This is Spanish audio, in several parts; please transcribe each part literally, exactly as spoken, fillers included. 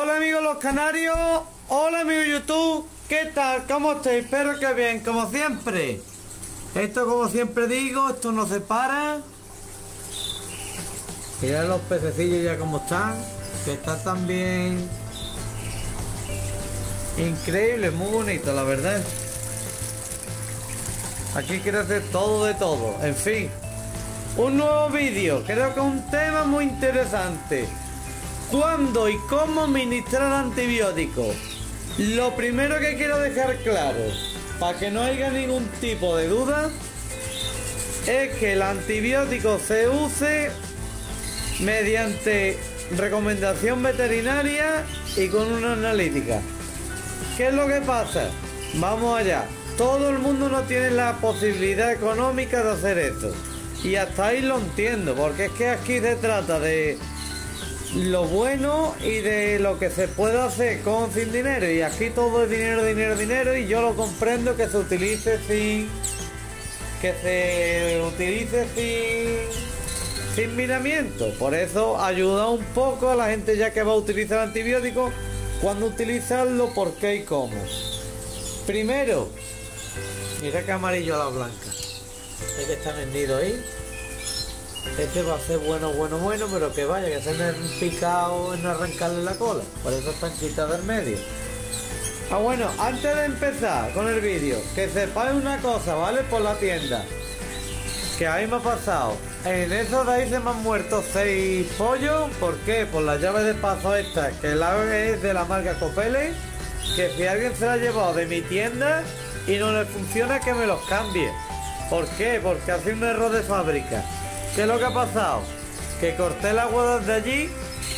Hola amigos los canarios, hola amigos YouTube, ¿qué tal? ¿Cómo estáis? Espero que bien, como siempre. Esto como siempre digo, esto no se para. Mirad los pececillos ya como están, que están también increíble, muy bonito la verdad. Aquí quiero hacer todo de todo, en fin. Un nuevo vídeo, creo que es un tema muy interesante. ¿Cuándo y cómo administrar antibióticos? Lo primero que quiero dejar claro, para que no haya ningún tipo de duda, es que el antibiótico se use mediante recomendación veterinaria y con una analítica. ¿Qué es lo que pasa? Vamos allá. Todo el mundo no tiene la posibilidad económica de hacer esto. Y hasta ahí lo entiendo, porque es que aquí se trata de lo bueno y de lo que se puede hacer con sin dinero. Y aquí todo es dinero, dinero, dinero. Y yo lo comprendo que se utilice sin... que se utilice sin... sin miramiento. Por eso ayuda un poco a la gente ya que va a utilizar antibióticos, cuando utilizarlo, por qué y cómo. Primero, mira que amarillo a la blanca. Es que está vendido ahí. Este va a ser bueno, bueno, bueno, pero que vaya, que se me han picado en arrancarle la cola. Por eso están quitadas del medio. Ah, bueno, antes de empezar con el vídeo, que sepáis una cosa, ¿vale? Por la tienda. Que ahí me ha pasado. En esos de ahí se me han muerto seis pollos. ¿Por qué? Por la llave de paso esta, que la es de la marca Copele. Que si alguien se la ha llevado de mi tienda y no le funciona, que me los cambie. ¿Por qué? Porque hace un error de fábrica. ¿Qué es lo que ha pasado? Que corté el agua desde allí,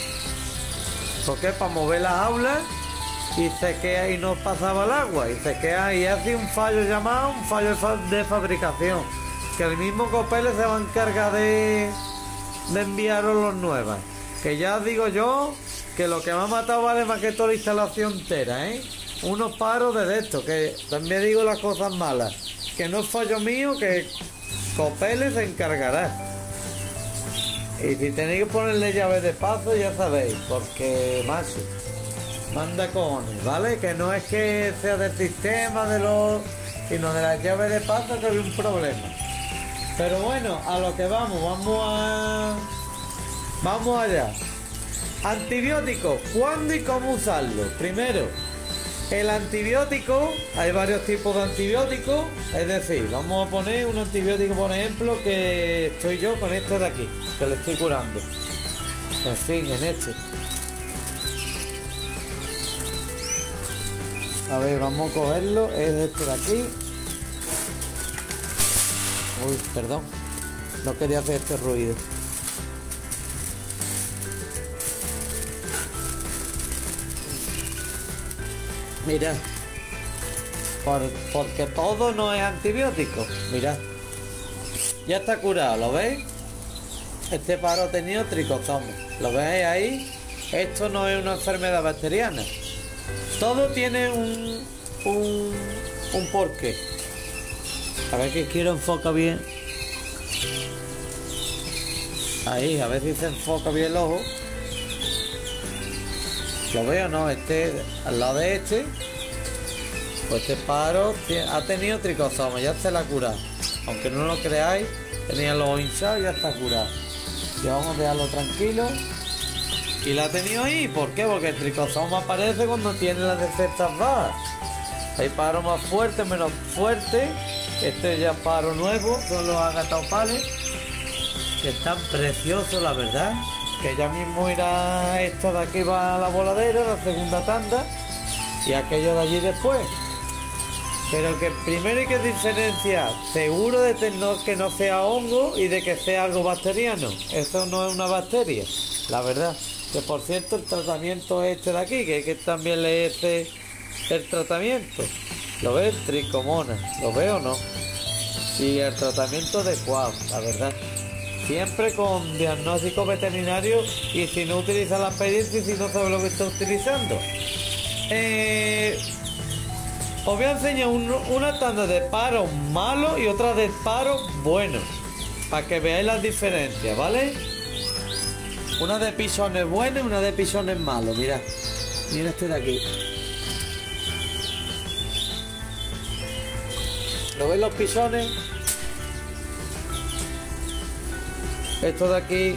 porque para mover las aulas, y se queda y no pasaba el agua, y se queda y hace un fallo llamado un fallo de fabricación, que el mismo Copele se va a encargar de, de enviaros los nuevos. Que ya digo yo que lo que me ha matado vale más que toda la instalación entera, ¿eh? Unos paros de esto, que también digo las cosas malas, que no es fallo mío, que Copele se encargará. Y si tenéis que ponerle llaves de paso, ya sabéis, porque macho, manda cojones, ¿vale? Que no es que sea del sistema de los, sino de las llaves de paso, que hay un problema. Pero bueno, a lo que vamos, vamos a... vamos allá. Antibióticos, ¿cuándo y cómo usarlo? Primero, el antibiótico, hay varios tipos de antibióticos, es decir, vamos a poner un antibiótico, por ejemplo, que estoy yo con este de aquí, que le estoy curando. En fin, en este. A ver, vamos a cogerlo, es este de aquí. Uy, perdón, no quería hacer este ruido. Mirad, por, porque todo no es antibiótico. Mirad, ya está curado, ¿lo veis? Este paro ha tenido tricosoma, ¿lo veis ahí? Esto no es una enfermedad bacteriana. Todo tiene un, un, un porqué. A ver que quiero enfocar bien. Ahí, a ver si se enfoca bien el ojo. Lo veo, ¿no? Este, al lado de este, pues este paro ha tenido tricosoma, ya se la ha curado. Aunque no lo creáis, tenía los ojos hinchados y ya está curado. Ya vamos a dejarlo tranquilo. Y la ha tenido ahí, ¿por qué? Porque el tricosoma aparece cuando tiene las defensas bajas. Hay paro más fuerte, menos fuerte. Este ya es paro nuevo, son los agatopales, que están preciosos, la verdad. Que ya mismo irá esto de aquí, va a la voladera, la segunda tanda, y aquello de allí después. Pero que primero hay que diferenciar seguro de que no sea hongo y de que sea algo bacteriano. Eso no es una bacteria, la verdad. Que por cierto, el tratamiento es este de aquí, que hay que también leer este, el tratamiento. ¿Lo ves? Tricomona, ¿lo veo o no? Y el tratamiento adecuado, la verdad. Siempre con diagnóstico veterinario, y si no utiliza la experiencia y si no sabe lo que está utilizando. Eh, os voy a enseñar un, una tanda de paros malos y otra de paros buenos, para que veáis las diferencias, ¿vale? Una de pisones buenos y una de pisones malos, mirad. Mira este de aquí. ¿Lo ves los pisones? Esto de aquí.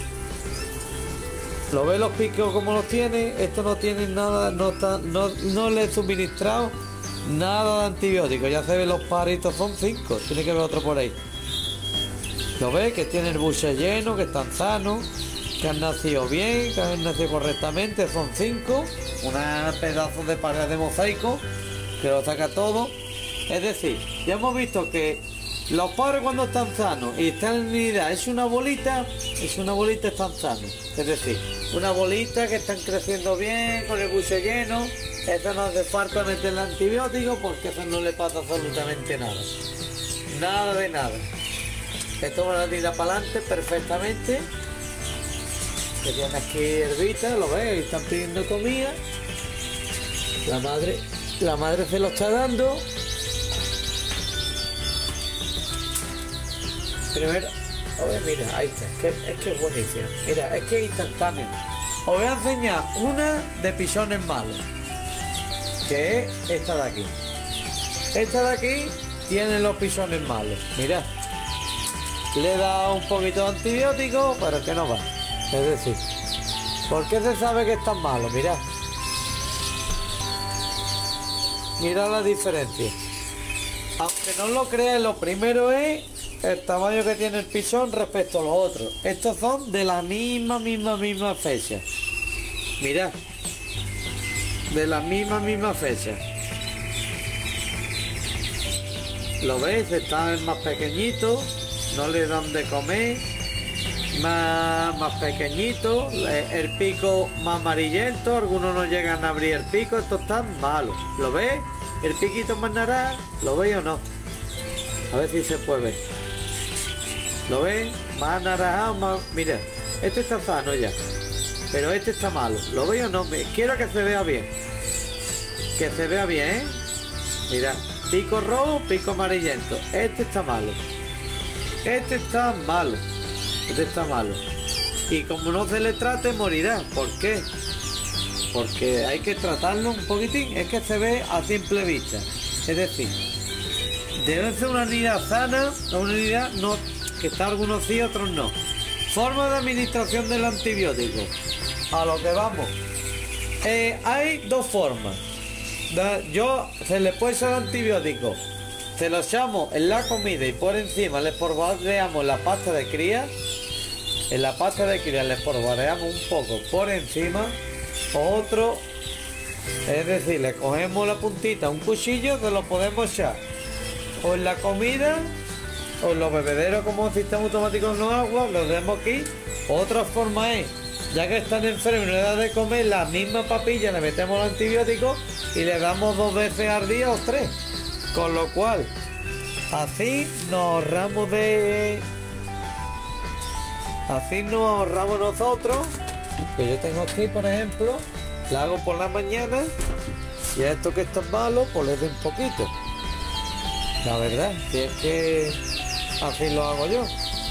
¿Lo ves los picos como los tiene? Esto no tiene nada, no, está, no, no le he suministrado nada de antibióticos. Ya se ve los paritos, son cinco. Tiene que ver otro por ahí. ¿Lo ves? Que tiene el buche lleno, que están sanos, que han nacido bien, que han nacido correctamente. Son cinco. Una pedazo de pared de mosaico que lo saca todo. Es decir, ya hemos visto que los padres cuando están sanos y están en unidad es una bolita, es una bolita, están sanos. Es decir, una bolita que están creciendo bien, con el buche lleno. Eso no hace falta meterle antibióticos porque eso no le pasa absolutamente nada. Nada de nada. Esto van a tirar para adelante perfectamente. Que tiene aquí herbita, lo ves, están pidiendo comida. La madre, la madre se lo está dando. Primero, oye, mira, ahí está, es que, es que es buenísimo. Mira, es que es instantáneo. Os voy a enseñar una de pisones malos, que es esta de aquí. Esta de aquí tiene los pisones malos. Mirad, le he dado un poquito de antibiótico, pero que no va. Es decir, ¿por qué se sabe que están malos? Mirad. Mirad la diferencia. Aunque no lo creáis, lo primero es el tamaño que tiene el pisón respecto a los otros. Estos son de la misma, misma, misma fecha. Mirad. De la misma, misma fecha. ¿Lo veis? Están más pequeñitos. No le dan de comer. Más, más pequeñitos. El pico más amarillento. Algunos no llegan a abrir el pico. Estos están malos. ¿Lo veis? El piquito más naranja. ¿Lo veis o no? A ver si se puede ver. ¿Lo ven? Más naranjado, más... Mira, este está sano ya. Pero este está malo. ¿Lo veis o no? Quiero que se vea bien. Que se vea bien, ¿eh? Mira, pico rojo, pico amarillento. Este está malo. Este está malo. Este está malo. Y como no se le trate, morirá. ¿Por qué? Porque hay que tratarlo un poquitín. Es que se ve a simple vista. Es decir, debe ser una unidad sana, una unidad no... que está algunos sí, otros no. Forma de administración del antibiótico. A lo que vamos. Eh, hay dos formas. Yo se le puede echar antibiótico. Se lo echamos en la comida y por encima le espolvoreamos la pasta de cría. En la pasta de cría le espolvoreamos un poco por encima. Otro, es decir, le cogemos la puntita, un cuchillo, se lo podemos echar o en la comida o los bebederos como sistema automático no agua, los demos aquí. Otra forma es, ya que están enfermos y no le da de comer, la misma papilla le metemos el antibiótico y le damos dos veces al día o tres. Con lo cual, así nos ahorramos de... Así nos ahorramos nosotros. Que yo tengo aquí, por ejemplo, la hago por la mañana y a esto que está malo, pues le doy un poquito. La verdad, si es que así lo hago yo.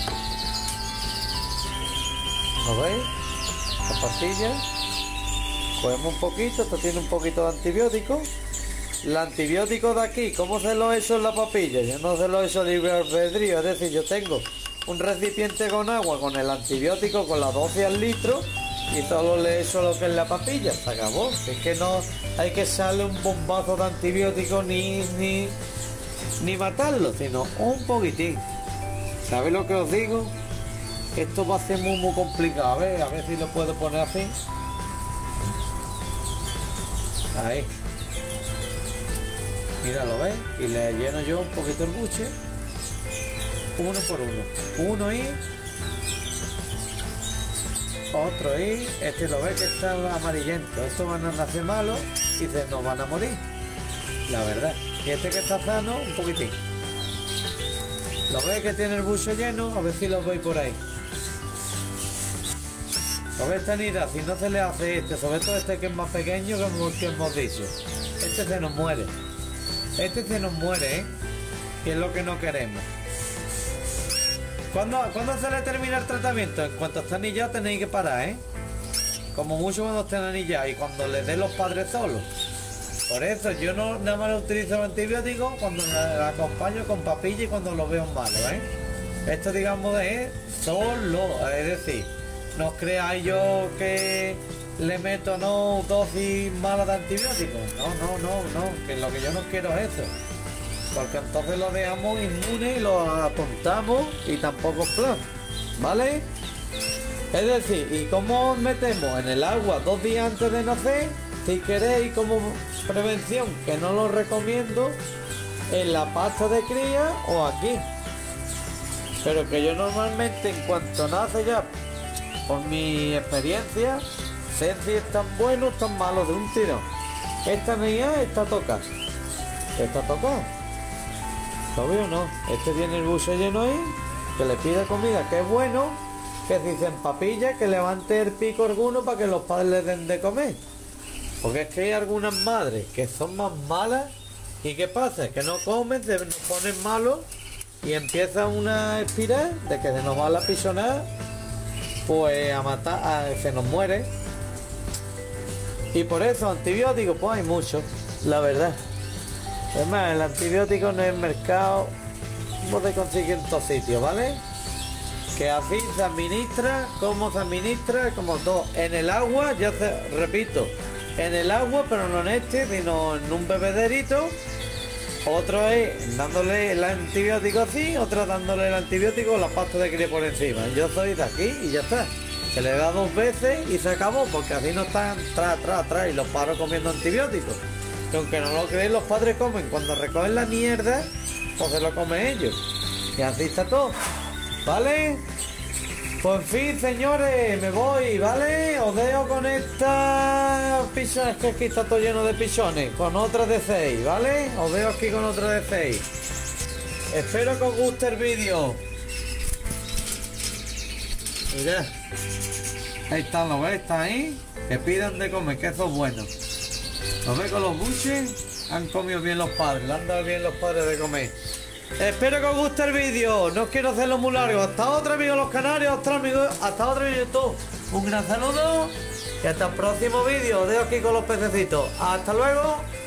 ¿Lo veis? La pastilla. Cogemos un poquito, esto tiene un poquito de antibiótico. El antibiótico de aquí, ¿cómo se lo he hecho en la papilla? Yo no se lo he hecho libre albedrío, es decir, yo tengo un recipiente con agua con el antibiótico con la dosis al litro y solo le echo lo que es la papilla, se acabó. Es que no hay que echarle un bombazo de antibiótico ni, ni, ni matarlo, sino un poquitín. ¿Sabéis lo que os digo? Esto va a ser muy muy complicado. A ver, a ver si lo puedo poner así. Ahí. Mira, ¿lo ves? Y le lleno yo un poquito el buche. Uno por uno. Uno y... Otro y... Este lo ves que está amarillento. Estos van a nacer malos y se nos van a morir. La verdad. Y este que está sano, un poquitín. ¿Lo ves que tiene el buche lleno? A ver si lo veis por ahí. ¿Lo ves esta unidad? Si no se le hace este, sobre todo este que es más pequeño que hemos, que hemos dicho. Este se nos muere. Este se nos muere, ¿eh? Que es lo que no queremos. ¿Cuándo, ¿Cuándo se le termina el tratamiento? En cuanto está anillado tenéis que parar, ¿eh? como mucho cuando estén anillados y cuando les den los padres solos. Por eso yo no nada más utilizo el antibiótico cuando la, la acompaño con papilla y cuando lo veo malo, ¿eh? Esto digamos es solo, es decir, no os creáis yo que le meto no dosis malas de antibióticos. No, no, no, no, que lo que yo no quiero es eso. Porque entonces lo dejamos inmune y lo apuntamos y tampoco es plan, ¿vale? Es decir, ¿y cómo metemos en el agua dos días antes de nacer? Si queréis como prevención, que no lo recomiendo, en la pasta de cría o aquí. Pero que yo normalmente en cuanto nace ya, por mi experiencia, sé si están buenos o están malos de un tiro. Esta mía está tocada. Está tocada. Obvio no. Este tiene el buzo lleno ahí, que le pide comida, que es bueno, que si se empapilla, que levante el pico alguno para que los padres les den de comer. Porque es que hay algunas madres que son más malas. ¿Y qué pasa? Que no comen, se nos ponen malos y empieza una espiral de que se nos va la pisonada, pues a matar, a, se nos muere. Y por eso antibióticos, pues hay muchos, la verdad. Es más, el antibiótico en el mercado no se consigue en todos sitios, ¿vale? Que así se administra, como se administra, como todo. En el agua, ya se, repito, en el agua, pero no en este, sino en un bebederito. Otro es dándole el antibiótico así, otro dándole el antibiótico la pasta de cría por encima. Yo soy de aquí y ya está. Se le da dos veces y se acabó, porque así no están tras, tras, tras y los padres comiendo antibióticos. Que aunque no lo creen, los padres comen. Cuando recogen la mierda, pues se lo comen ellos. Y así está todo. ¿Vale? Pues en fin, señores, me voy, ¿vale? Os dejo con esta pichones, que aquí está todo lleno de pichones, con otra de seis, ¿vale? Os dejo aquí con otra de seis. Espero que os guste el vídeo. Mirad. Ahí están, ¿lo ves? Están ahí. Que pidan de comer, que eso es bueno. ¿Lo ves con los buches? Han comido bien los padres, le han dado bien los padres de comer. Espero que os guste el vídeo, no quiero hacerlo muy largo. Hasta otra, amigos los canarios, hasta, amigos, hasta otro en YouTube. Un gran saludo y hasta el próximo vídeo. Os dejo aquí con los pececitos. Hasta luego.